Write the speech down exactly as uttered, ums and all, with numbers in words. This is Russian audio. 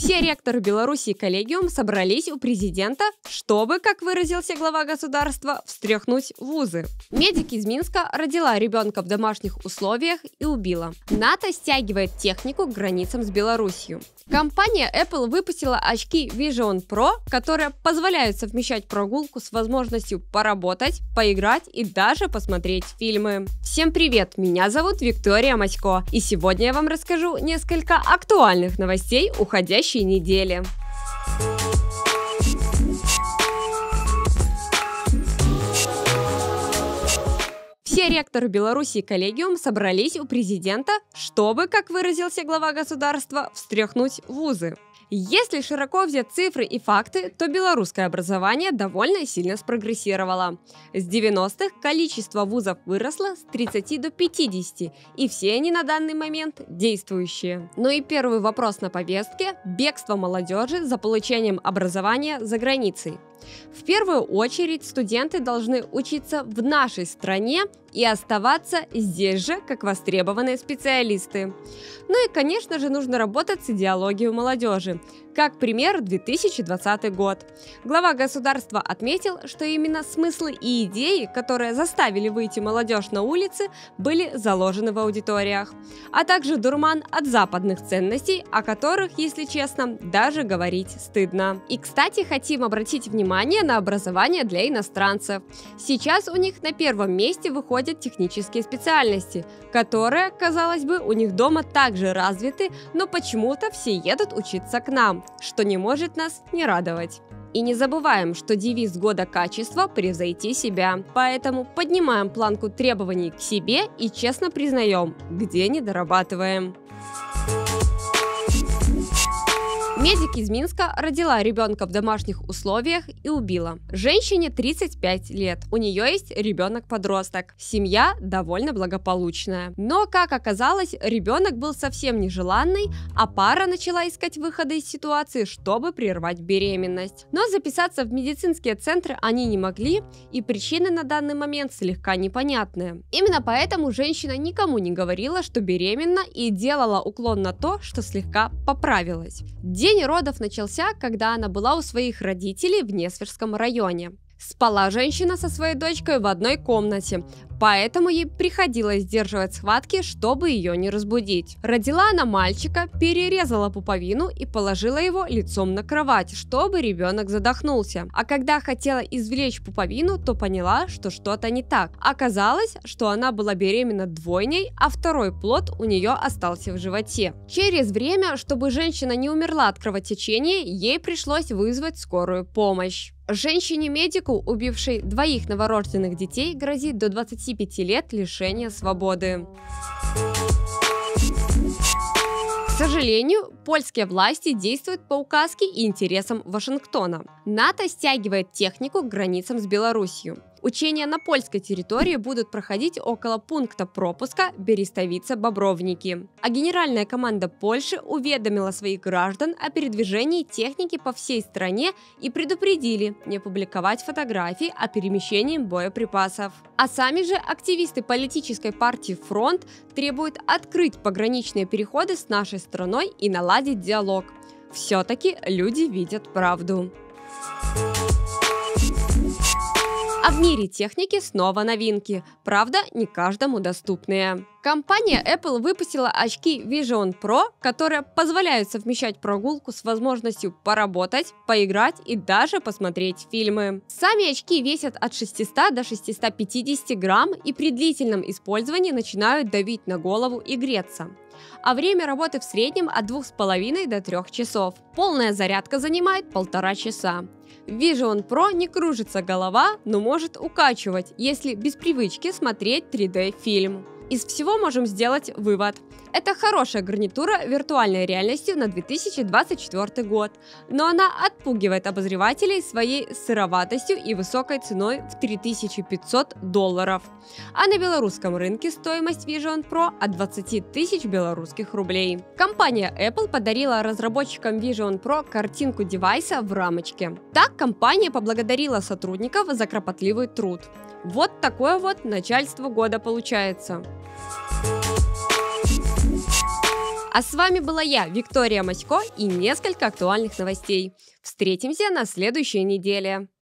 Все ректоры Беларуси и коллегиум собрались у президента, чтобы, как выразился глава государства, встряхнуть вузы. Медик из Минска родила ребенка в домашних условиях и убила. НАТО стягивает технику к границам с Беларусью. Компания Apple выпустила очки Vision Pro, которые позволяют совмещать прогулку с возможностью поработать, поиграть и даже посмотреть фильмы. Всем привет, меня зовут Виктория Масько, и сегодня я вам расскажу несколько актуальных новостей уходящей недели. Все ректоры Беларуси и коллегиум собрались у президента, чтобы, как выразился глава государства, встряхнуть вузы. Если широко взять цифры и факты, то белорусское образование довольно сильно спрогрессировало. С девяностых количество вузов выросло с тридцати до пятидесяти, и все они на данный момент действующие. Ну и первый вопрос на повестке – бегство молодежи за получением образования за границей. В первую очередь студенты должны учиться в нашей стране и оставаться здесь же, как востребованные специалисты. Ну и, конечно же, нужно работать с идеологией молодежи. Как пример, две тысячи двадцатый год. Глава государства отметил, что именно смыслы и идеи, которые заставили выйти молодежь на улицы, были заложены в аудиториях. А также дурман от западных ценностей, о которых, если честно, даже говорить стыдно. И, кстати, хотим обратить внимание на образование для иностранцев. Сейчас у них на первом месте выходят технические специальности, которые, казалось бы, у них дома также развиты, но почему-то все едут учиться к нам, что не может нас не радовать. И не забываем, что девиз года качества – превзойти себя. Поэтому поднимаем планку требований к себе и честно признаем, где не дорабатываем. Медик из Минска родила ребенка в домашних условиях и убила. Женщине тридцать пять лет, у нее есть ребенок-подросток. Семья довольно благополучная. Но, как оказалось, ребенок был совсем нежеланный, а пара начала искать выходы из ситуации, чтобы прервать беременность. Но записаться в медицинские центры они не могли, и причины на данный момент слегка непонятные. Именно поэтому женщина никому не говорила, что беременна, и делала уклон на то, что слегка поправилась. День родов начался, когда она была у своих родителей в Несвежском районе. Спала женщина со своей дочкой в одной комнате, поэтому ей приходилось сдерживать схватки, чтобы ее не разбудить. Родила она мальчика, перерезала пуповину и положила его лицом на кровать, чтобы ребенок задохнулся. А когда хотела извлечь пуповину, то поняла, что что-то не так. Оказалось, что она была беременна двойней, а второй плод у нее остался в животе. Через время, чтобы женщина не умерла от кровотечения, ей пришлось вызвать скорую помощь. Женщине-медику, убившей двоих новорожденных детей, грозит до двадцати пяти лет лишения свободы. К сожалению, польские власти действуют по указке и интересам Вашингтона. НАТО стягивает технику к границам с Беларусью. Учения на польской территории будут проходить около пункта пропуска Берестовица-Бобровники. А генеральная команда Польши уведомила своих граждан о передвижении техники по всей стране и предупредили не публиковать фотографии о перемещении боеприпасов. А сами же активисты политической партии «Фронт» требуют открыть пограничные переходы с нашей страной и наладить диалог. Все-таки люди видят правду. А в мире техники снова новинки, правда, не каждому доступные. Компания Apple выпустила очки Vision Pro, которые позволяют совмещать прогулку с возможностью поработать, поиграть и даже посмотреть фильмы. Сами очки весят от шестисот до шестисот пятидесяти грамм и при длительном использовании начинают давить на голову и греться. А время работы в среднем от двух с половиной до трёх часов. Полная зарядка занимает полтора часа. В Vision Pro не кружится голова, но может укачивать, если без привычки смотреть три дэ фильм. Из всего можем сделать вывод. Это хорошая гарнитура виртуальной реальности на две тысячи двадцать четвёртый год, но она отпугивает обозревателей своей сыроватостью и высокой ценой в три тысячи пятьсот долларов. А на белорусском рынке стоимость Vision Pro от двадцати тысяч белорусских рублей. Компания Apple подарила разработчикам Vision Pro картинку девайса в рамочке. Так компания поблагодарила сотрудников за кропотливый труд. Вот такое вот начальство года получается. А с вами была я, Виктория Масько, и несколько актуальных новостей. Встретимся на следующей неделе.